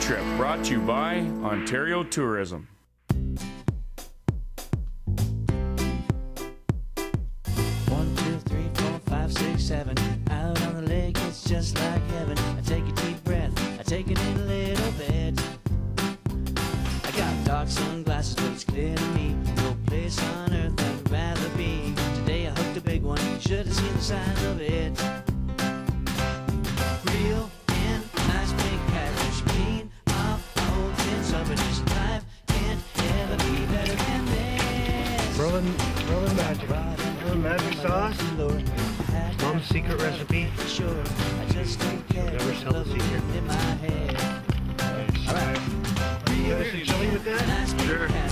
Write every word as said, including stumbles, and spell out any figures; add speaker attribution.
Speaker 1: Trip, brought to you by Ontario Tourism.
Speaker 2: One, two, three, four, five, six, seven. Out on the lake, it's just like heaven. I take a deep breath, I take it in a little bit. I got dark sunglasses, but it's clear to me. No place on earth I'd rather be. Today I hooked a big one, should have seen the size of it. Real in, nice big catfish, clean off my old tin submarines. Life can't ever be better than this.
Speaker 3: Merland, Merland magic. Merland magic sauce. Mom's secret recipe.
Speaker 2: Sure, I just don't care.
Speaker 3: Never sell the secret.
Speaker 2: In my head. All right.
Speaker 3: You got some chili with that?
Speaker 2: Sure.